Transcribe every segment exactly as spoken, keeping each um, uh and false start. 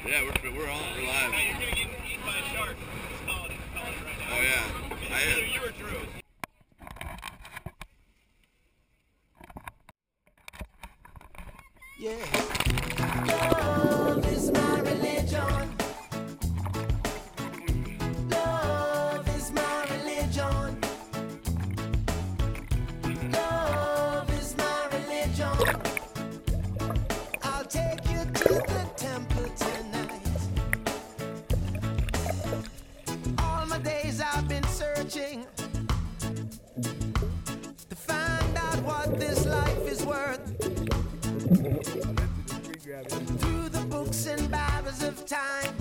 Yeah, we're, we're on. We're live. No, you're gonna get eaten by a shark. Just call it, just call it right now. Oh yeah. I Either am. you or Drew. Yeah. Love is my religion. Love is my religion. Love is my religion. I'll take you to the temple tonight. All my days I've been searching to find out what this life is worth. Through the books and Bibles of time,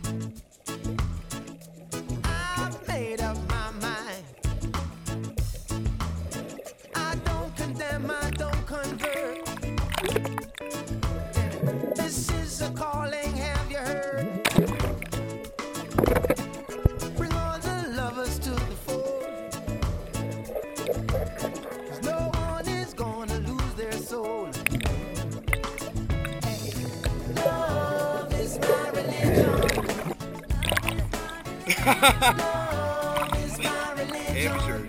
I've made up my mind. I don't condemn, I don't convert. This is a calling, have you heard? Bring all the lovers to the fold, 'cause no one is gonna lose their soul. Love is my religion. Love is my religion.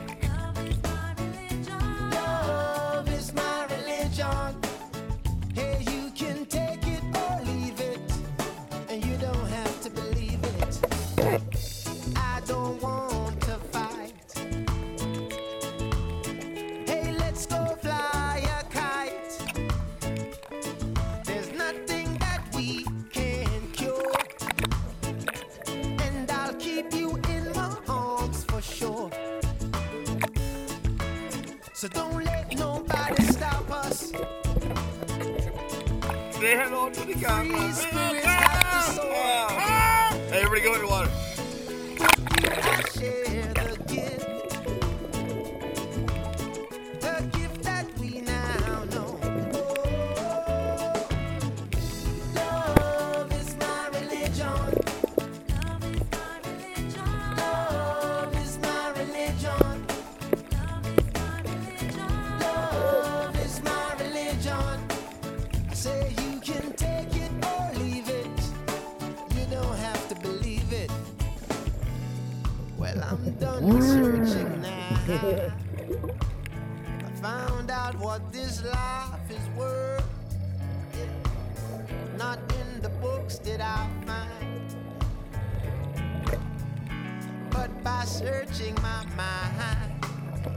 Love is my religion. Hey, you can take it or leave it, and you don't have to believe it. I don't want to fight. Hey, let's go fly a kite. There's nothing that we can cure, and I'll keep you in my arms for sure. So don't let nobody stop us. Say hello to the camera. Free spirits have to soar. Hey, everybody go in the water. I share the gift, the gift that we now know. Love is my religion. Love is my religion. Love is my religion. I say you can take it or leave it. You don't have to believe it. Well, I'm done searching now. I found out what this life is worth. Yeah. Not in the books did I find, but by searching my mind.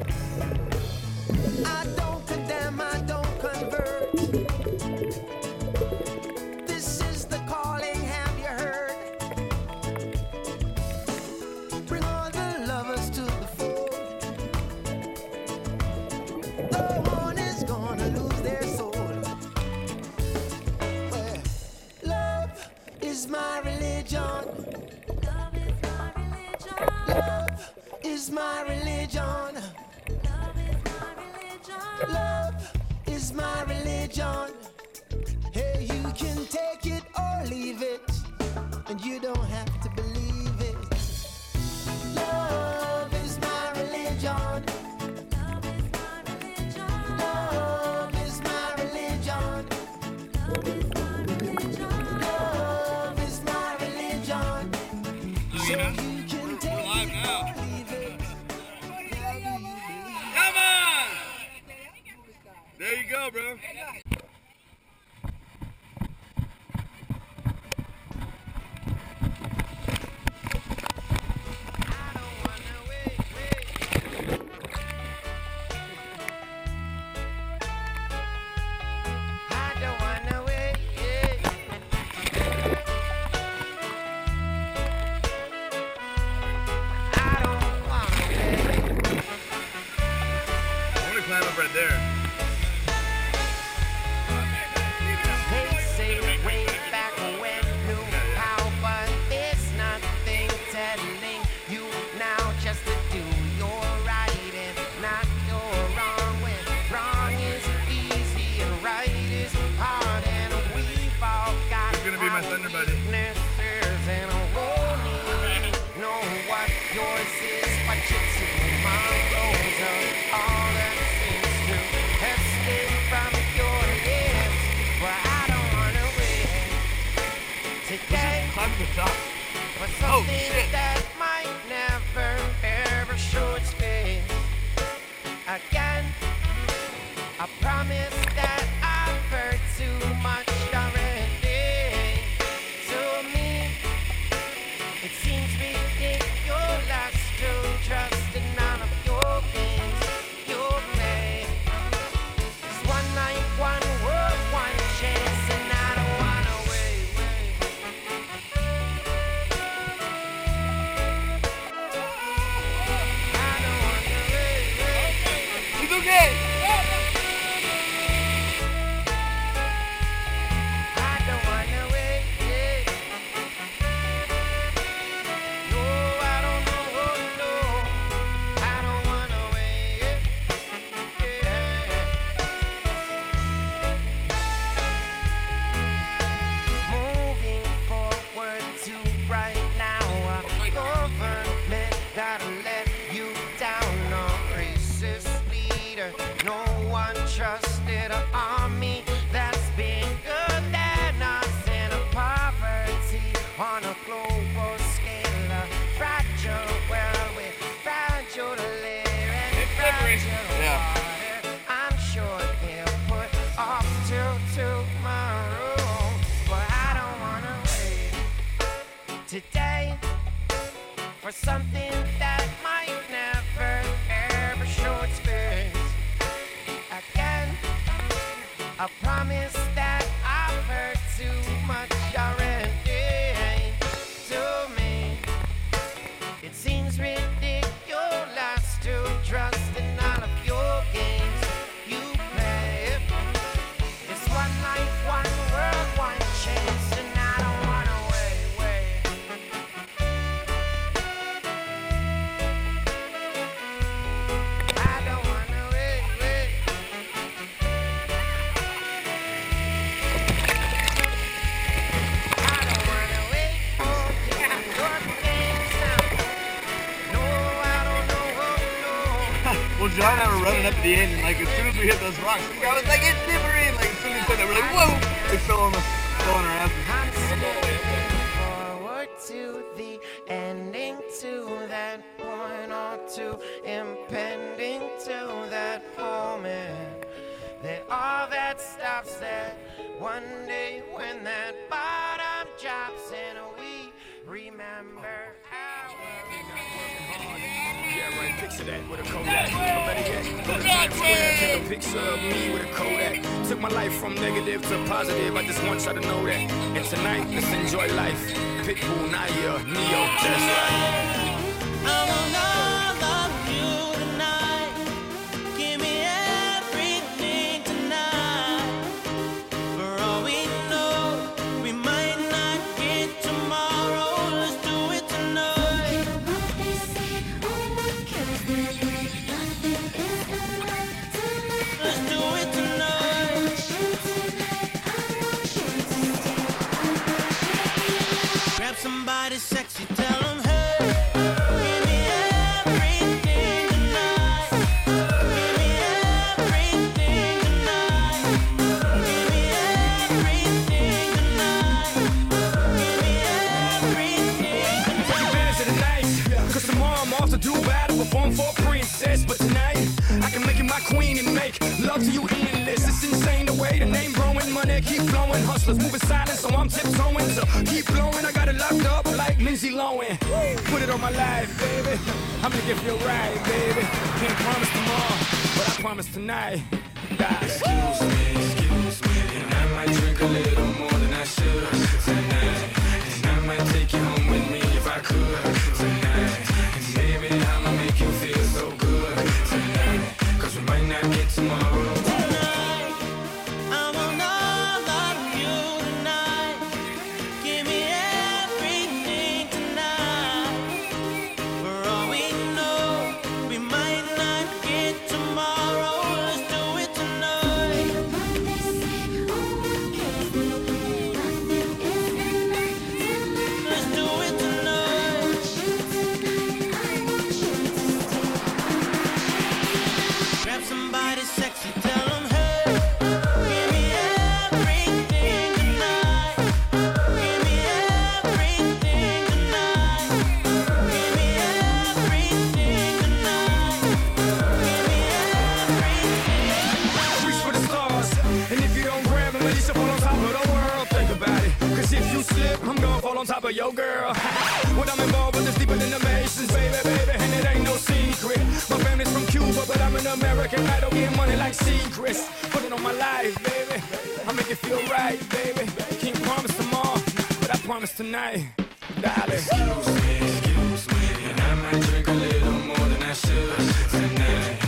I don't condemn, I don't convert. This is the calling, have you heard? Bring all the lovers to the fold. No one is gonna lose their soul. Well, love is my religion. Love is my religion. Love is my religion. Hey, you can take it or leave it, and you don't have to believe it. Love is my religion. Love is my religion. Love is my religion. So you can take live it now. or leave it. How do you believe? Come on! There you go, bro. I don't wanna wait. I don't wanna wait. I'm gonna climb up right there. I promise that I've heard too much already. To me, it seems ridiculous to trust in none of your games you play. It's one night, one world, one chance, and I don't wanna wait, wait. I don't wanna wait, wait. It's okay. I don't wanna wait, yeah. No, I don't know, oh, no. I don't wanna wait, yeah. Moving forward to right now, a government gotta let you down. No racist leader, no one trusted an army that's bigger than us, in a poverty on a global scale, a fragile world with fragile air and fragile Yeah. water. I'm sure they'll put off till tomorrow, but I don't wanna wait today for something that might never ever show its face again. I promise that I've heard too much already. To me, it seems ridiculous to trust in all of your games you play. It's one life, one world, one chance, and I don't wanna wait, wait. I don't wanna wait, wait. I don't wanna wait for your games now. No, I don't know, oh, no. Well, John and I were running up at the end, and like as soon as we hit those rocks, I was like, it's different. Like as soon as we said that, we're like, whoa! It fell on the fell on our asses. I'm still looking forward to the ending, to that point, or to impending to that moment. That all that stops, that one day when that bottom drops, and we remember how. Yeah, right, picture that with a Kodak. Or better yet, go to Times Square, take a picture of me with a Kodak. Took my life from negative to positive, I just want y'all to know that. And tonight, let's enjoy life. Pitbull, Naya, Neo, that's right. I want all of you tonight. Give me everything tonight. For all we know, we might not get tomorrow. Let's do it tonight. Let's do it tonight. Grab somebody sexy, tell them, hey, give me everything tonight. Give me everything tonight. Give me everything tonight. Give me everything Take advantage of the night, cause tomorrow I'm off to do battle, perform for a princess. But tonight, I can make you my queen and make love to you endless. It's insane the way the name growing, money keep flowing. Hustlers moving silent, so I'm tiptoeing. So keep blowing, I got it locked up like Lindsay Lohan. Put it on my life, baby. I'm gonna give you a ride, baby. Can't promise tomorrow, but I promise tonight. Die. Excuse me, excuse me, and I might drink a little more than I should tonight. And I might take you home with me if I could tonight. And maybe I'ma make you feel so good tonight. Cause we might not get tomorrow. tonight. I want all of you tonight. Give me everything tonight. For all we know, we might not get tomorrow. Let's do it tonight. you should fall on top of the world. Think about it, cause if you slip, I'm gonna fall on top of your girl. What I'm involved with is deeper than the Masons, baby, baby, and it ain't no secret. My family's from Cuba, but I'm an American. I don't get money like secrets. Put it on my life, baby. I make it feel right, baby. Can't promise tomorrow, but I promise tonight, darling. Excuse me, excuse me, and I might drink a little more than I should tonight.